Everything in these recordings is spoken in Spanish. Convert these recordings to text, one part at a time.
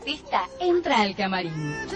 artista entra al camarín.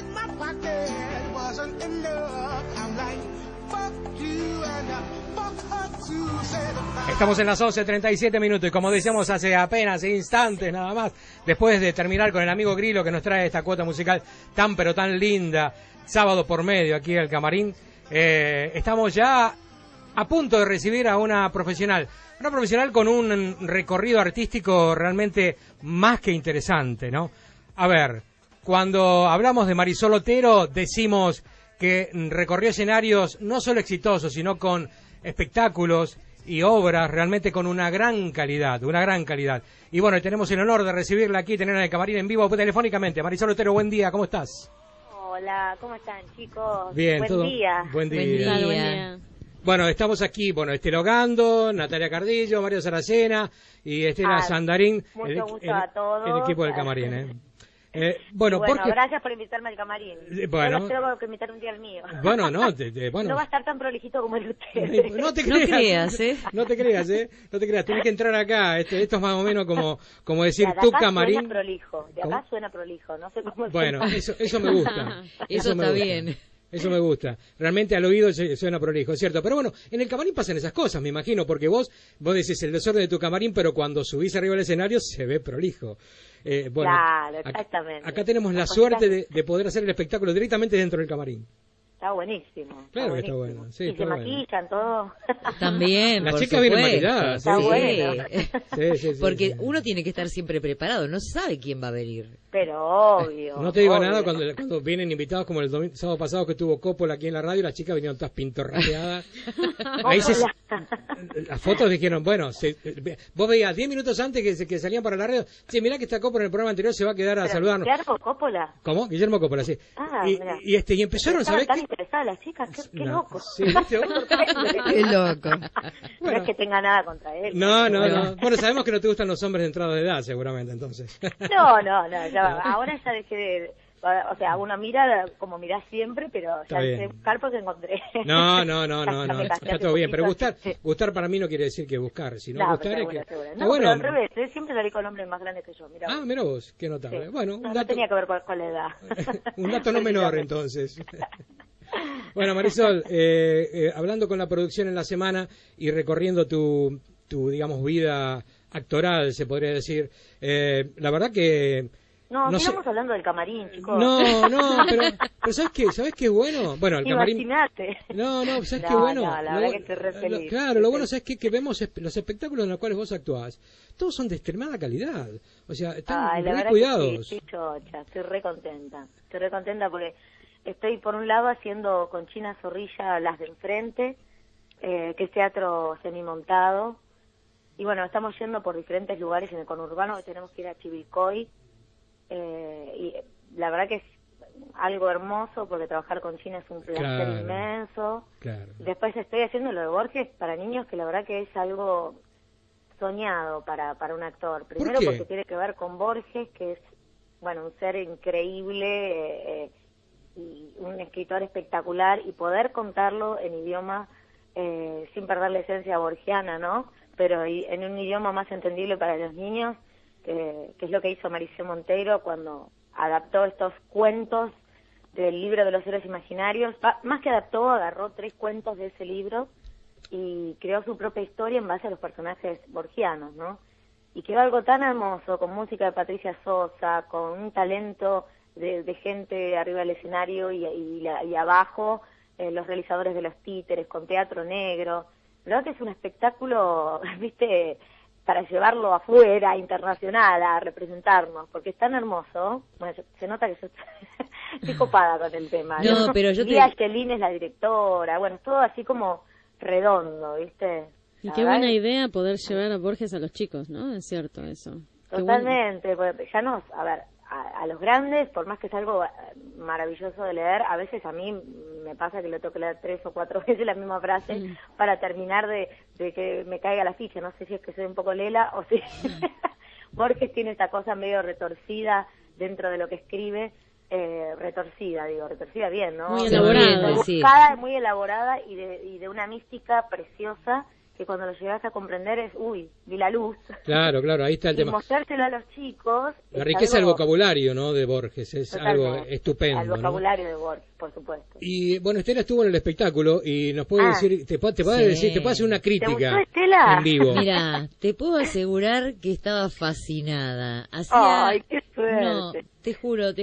Estamos en las 11:37 minutos y como decíamos hace apenas instantes nada más, después de terminar con el amigo Grillo que nos trae esta cuota musical tan pero tan linda, sábado por medio aquí al camarín, estamos ya a punto de recibir a una profesional con un recorrido artístico realmente más que interesante, ¿no? A ver, cuando hablamos de Marisol Otero decimos que recorrió escenarios no solo exitosos, sino con espectáculos y obras realmente con una gran calidad. Y bueno, tenemos el honor de recibirla aquí, tenerla en el camarín en vivo telefónicamente. Marisol Otero, buen día, ¿cómo estás? Hola, ¿cómo están, chicos? Bien, buen todo. Día. Buen día. Bueno, estamos aquí, Estela Ogando, Natalia Cardillo, Mario Saracena y Estela Sandarín, mucho gusto a todos. El equipo del camarín, Bueno, gracias por invitarme al camarín. Bueno, yo tengo que invitar un día al mío. Bueno, no, no va a estar tan prolijito como el de ustedes. No te creas, No te creas, tienes que entrar acá. Esto es más o menos como decir tu camarín. Suena prolijo, de acá suena prolijo, no sé cómo. Bueno, eso me gusta. Eso está bien. Eso me gusta. Realmente al oído suena prolijo, es cierto. Pero bueno, en el camarín pasan esas cosas, me imagino, porque vos decís el desorden de tu camarín, pero cuando subís arriba del escenario se ve prolijo. Claro, exactamente. Acá tenemos la suerte de poder hacer el espectáculo directamente dentro del camarín. Está buenísimo. Claro que está bueno. Sí, y se maquillan todo. También, las chicas vienen maquilladas. Está bueno. Sí, porque uno tiene que estar siempre preparado, no sabe quién va a venir. Pero obvio. No te digo nada cuando vienen invitados como el sábado pasado que estuvo Coppola aquí en la radio, las chicas vinieron todas pintorrajeadas. Ahí las fotos dijeron, bueno, vos veías 10 minutos antes que salían para la radio, mirá que está Coppola en el programa anterior, se va a quedar a saludarnos. ¿Guillermo Coppola? ¿Cómo? Guillermo Coppola, sí. Y empezaron, ¿sabés qué? Interesadas las chicas, qué loco. Sí, qué loco. No es que tenga nada contra él. No. Bueno, sabemos que no te gustan los hombres de entrada de edad, seguramente, entonces. No, ahora ya dejé de... O sea, uno mira como mirás siempre, pero ya sé buscar porque encontré. No, está todo bien, pero gustar para mí no quiere decir que buscar, sino gustar es que... No, bueno, pero al revés, siempre salí con hombres más grandes que yo, mira. Mira vos, qué notable. Sí. Bueno, no tenía que ver con la edad. Un dato no menor, entonces. Bueno, Marisol, hablando con la producción en la semana y recorriendo tu digamos, vida actoral, se podría decir, la verdad que... No sigamos hablando del camarín, chicos. No, pero ¿sabes qué es bueno? Bueno, el camarín... Imagínate. No, ¿sabes qué bueno? No, la verdad que estoy re feliz. Claro, lo bueno, ¿sabes qué? Que vemos los espectáculos en los cuales vos actuás, todos son de extremada calidad. O sea, están muy cuidados. Sí, chocha, estoy re contenta porque estoy por un lado haciendo con China Zorrilla Las de Enfrente, que es teatro semimontado. Y bueno, estamos yendo por diferentes lugares en el conurbano, que tenemos que ir a Chivilcoy. Y la verdad que es algo hermoso porque trabajar con China es un placer inmenso. Claro. Después estoy haciendo lo de Borges para niños, que la verdad que es algo soñado para un actor. Primero porque tiene que ver con Borges, que es un ser increíble y un escritor espectacular, y poder contarlo en idioma sin perder la esencia borgiana, ¿no? Pero en un idioma más entendible para los niños, que es lo que hizo Marisol Monteiro cuando adaptó estos cuentos del libro de los héroes imaginarios. Más que adaptó, agarró 3 cuentos de ese libro y creó su propia historia en base a los personajes borgianos, ¿no? Y quedó algo tan hermoso, con música de Patricia Sosa, con un talento de gente arriba del escenario y abajo, los realizadores de los títeres, con teatro negro. La verdad que es un espectáculo, ¿viste?, para llevarlo afuera, internacional, a representarnos, porque es tan hermoso. Bueno, se nota que yo estoy copada con el tema. No, pero yo Lía Chelín es la directora, es todo así como redondo, ¿viste? Y qué buena idea poder llevar a Borges a los chicos, ¿no? Es cierto eso. Totalmente, porque ya a los grandes, por más que es algo maravilloso de leer, a veces a mí me pasa que lo tengo que leer 3 o 4 veces la misma frase para terminar de que me caiga la ficha. No sé si es que soy un poco lela o si Borges tiene esta cosa medio retorcida dentro de lo que escribe, retorcida bien, ¿no? Muy elaborada, rebuscada, muy elaborada y de una mística preciosa que cuando lo llegas a comprender es, uy, vi la luz. Claro, ahí está el y tema. Mostrárselo a los chicos. La riqueza del vocabulario, ¿no? De Borges, es algo estupendo. El vocabulario de Borges, por supuesto. Y bueno, Estela estuvo en el espectáculo y nos puede decir, te puede hacer una crítica. ¿Te gustó, Estela? En vivo. Mira, te puedo asegurar que estaba fascinada. ¡Ay, qué suerte! No, te juro,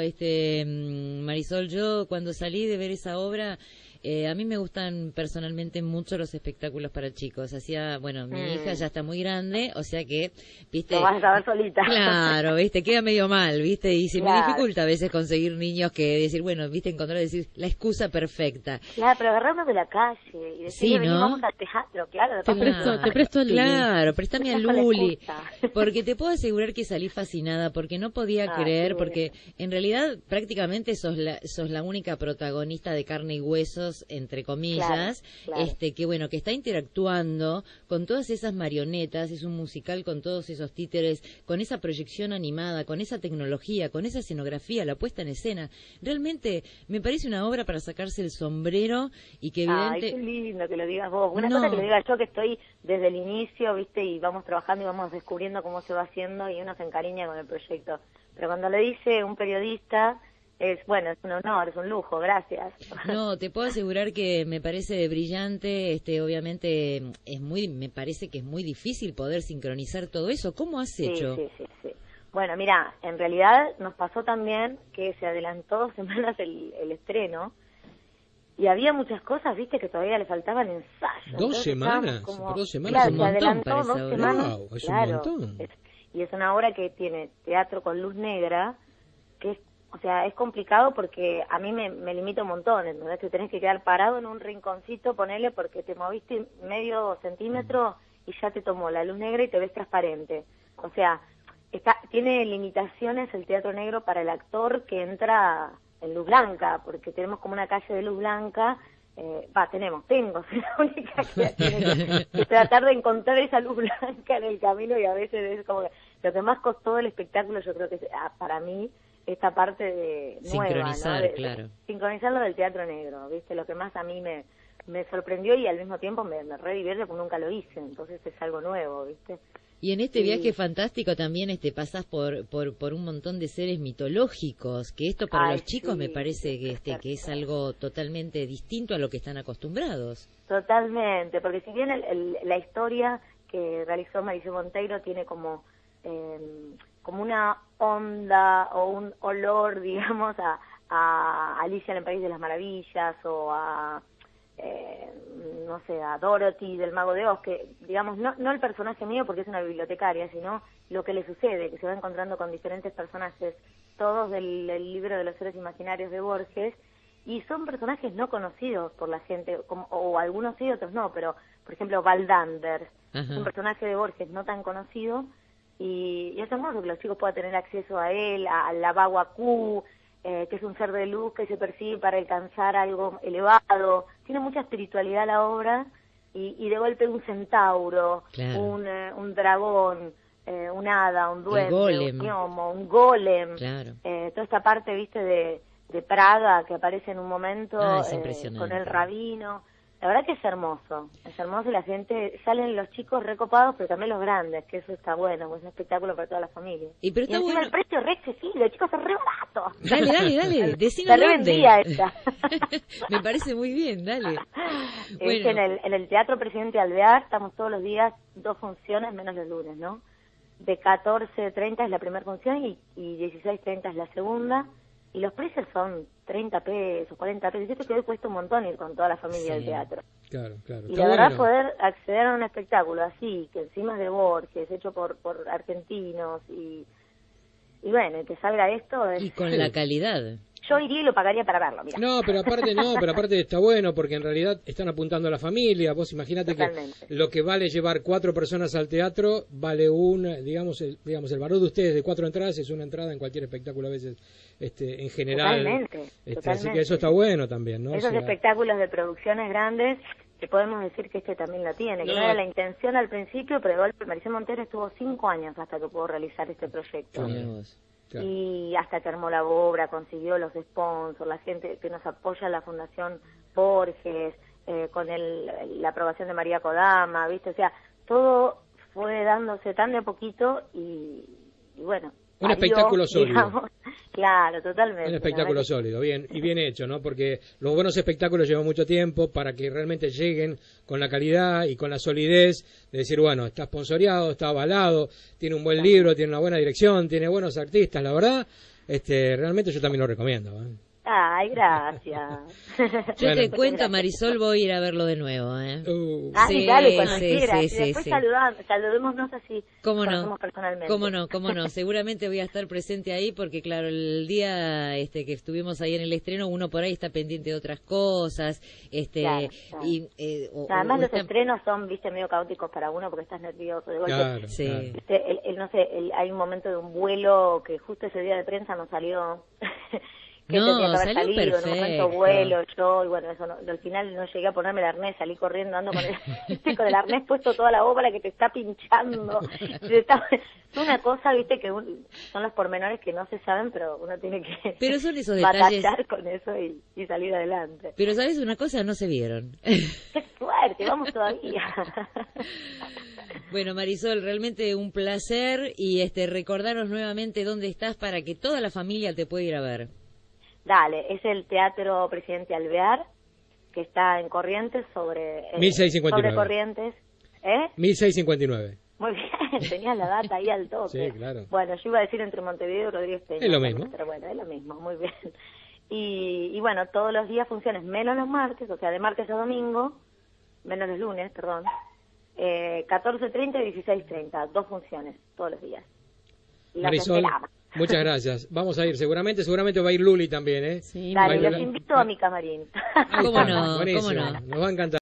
Marisol, yo cuando salí de ver esa obra, a mí me gustan personalmente mucho los espectáculos para chicos. Mi hija ya está muy grande, o sea que, viste... Lo vas a ver solita. Claro, viste, queda medio mal, viste, y se me dificulta a veces conseguir niños que decir, bueno, viste, encontrar, decir, la excusa perfecta. Claro, pero agarrarnos de la calle y decir, vamos al teatro, claro. Te presto el Luli. Claro, préstame a Luli. Porque te puedo asegurar que salí fascinada, porque no podía creer, porque en realidad prácticamente sos la única protagonista de carne y huesos, entre comillas, claro. Que está interactuando con todas esas marionetas, es un musical con todos esos títeres, con esa proyección animada, con esa tecnología, con esa escenografía, la puesta en escena. Realmente me parece una obra para sacarse el sombrero y que Ay, qué lindo que lo digas vos. Una cosa que lo diga yo, que estoy desde el inicio, viste, y vamos trabajando y vamos descubriendo cómo se va haciendo y uno se encariña con el proyecto. Pero cuando le dice un periodista... es un honor, es un lujo, gracias. No, te puedo asegurar que me parece brillante, obviamente me parece que es muy difícil poder sincronizar todo eso. ¿Cómo has hecho? Sí. Bueno, mira, en realidad nos pasó también que se adelantó 2 semanas el estreno y había muchas cosas, viste, que todavía le faltaban ensayos. 2 semanas, como, 2 semanas. Claro, se adelantó 2 semanas. Wow, es un montón. Y es una obra que tiene teatro con luz negra, que es complicado porque a mí me limita un montón, entonces te tenés que quedar parado en un rinconcito, ponele, porque te moviste medio centímetro y ya te tomó la luz negra y te ves transparente. O sea, tiene limitaciones el teatro negro para el actor que entra en luz blanca, porque tenemos como una calle de luz blanca, tengo, soy la única que tiene que tratar de encontrar esa luz blanca en el camino y a veces es como que lo que más costó del espectáculo, yo creo que para mí, esta parte de sincronizar, nueva, ¿no? claro. Sincronizar lo del teatro negro, ¿viste? Lo que más a mí me sorprendió y al mismo tiempo me re divierte porque nunca lo hice, entonces es algo nuevo, ¿viste? Y en este viaje fantástico también pasás por un montón de seres mitológicos, que esto para los chicos me parece que es algo totalmente distinto a lo que están acostumbrados. Totalmente, porque si bien la historia que realizó Mauricio Monteiro tiene como una onda o un olor, digamos, a Alicia en el País de las Maravillas o a Dorothy del Mago de Oz, que digamos, no el personaje mío porque es una bibliotecaria, sino lo que le sucede, que se va encontrando con diferentes personajes, todos del libro de los seres imaginarios de Borges, y son personajes no conocidos por la gente, o algunos sí, otros no, pero por ejemplo Baldander, es un personaje de Borges no tan conocido, y es hermoso que los chicos puedan tener acceso a él, a la Baguacú, que es un ser de luz que se persigue para alcanzar algo elevado. Tiene mucha espiritualidad la obra, y de golpe un centauro, claro. un dragón, un hada, un duende, golem. un gnomo, un golem, claro. Toda esta parte, viste, de Praga que aparece en un momento, es impresionante. con el rabino. La verdad que es hermoso y la gente, salen los chicos recopados, pero también los grandes, que eso está bueno, es un espectáculo para toda la familia. Pero está encima bueno. el precio es re accesible, chicos, es re barato. Dale, decinos la dónde. revendía esta. Me parece muy bien, dale. Bueno. En el Teatro Presidente Alvear estamos todos los días, 2 funciones, menos los lunes, ¿no? De 14:30 es la primera función y 16:30 es la segunda. Y los precios son 30 pesos, 40 pesos. Esto que hoy cuesta un montón ir con toda la familia al teatro. Claro. Y la verdad, poder acceder a un espectáculo así, que encima es de Borges, hecho por argentinos, y bueno, que salga esto... Y con la calidad. Yo iría y lo pagaría para verlo, mira. No, pero aparte está bueno, porque en realidad están apuntando a la familia. Vos imaginate que lo que vale llevar 4 personas al teatro, vale digamos el valor de ustedes de 4 entradas es una entrada en cualquier espectáculo a veces, en general. Totalmente. Así que eso está bueno también, ¿no? Esos espectáculos de producciones grandes, que podemos decir que este también la tiene, que no era la intención al principio, pero de golpe Mauricio Monteiro estuvo 5 años hasta que pudo realizar este proyecto. Claro. Y hasta que armó la obra, consiguió los sponsors, la gente que nos apoya, la Fundación Borges, con la aprobación de María Kodama, ¿viste? O sea, todo fue dándose tan de poquito y bueno. Un espectáculo sólido. Digamos. Claro, totalmente. Un espectáculo sólido, bien, y bien hecho, ¿no? Porque los buenos espectáculos llevan mucho tiempo para que realmente lleguen con la calidad y con la solidez de decir, bueno, está sponsoreado, está avalado, tiene un buen libro, tiene una buena dirección, tiene buenos artistas, la verdad, realmente yo también lo recomiendo, ¿eh? Ay, gracias. Yo te cuento, Marisol, voy a ir a verlo de nuevo, ¿eh? Sí, dale, cuando quieras. Sí, y después saludémonos así. ¿Cómo no? Personalmente. ¿Cómo no? Seguramente voy a estar presente ahí porque, claro, el día que estuvimos ahí en el estreno, uno por ahí está pendiente de otras cosas. Claro. Y, además los estrenos son, viste, medio caóticos para uno porque estás nervioso. De golpe. Claro, sí. claro. No sé, hay un momento de un vuelo que justo ese día de prensa no salió... que no, tenía que haber salió salido, perfecto. En un momento vuelo yo, y bueno, eso al final no llegué a ponerme el arnés, salí corriendo, ando con con el arnés puesto toda la obra que te está pinchando. Es una cosa, viste, que son los pormenores que no se saben, pero uno tiene que pero son esos detalles, batallar con eso y salir adelante. Pero, ¿sabes una cosa? No se vieron. ¡Qué suerte! Vamos todavía. Bueno, Marisol, realmente un placer y recordaros nuevamente dónde estás para que toda la familia te pueda ir a ver. Dale, es el Teatro Presidente Alvear, que está en Corrientes, sobre 1659. Sobre Corrientes. 1659. Muy bien, tenías la data ahí al toque. Sí, claro. Bueno, yo iba a decir entre Montevideo y Rodríguez Peña. Es lo mismo. Pero bueno, es lo mismo, muy bien. Y bueno, todos los días funciones, menos los martes, o sea, de martes a domingo, menos los lunes, perdón, 14:30 y 16:30, 2 funciones todos los días. Marisol, muchas gracias. Vamos a ir, seguramente va a ir Luli también, ¿eh? Sí, dale, los invito a mi camarín. ¿Cómo no? Buenísimo, nos va a encantar.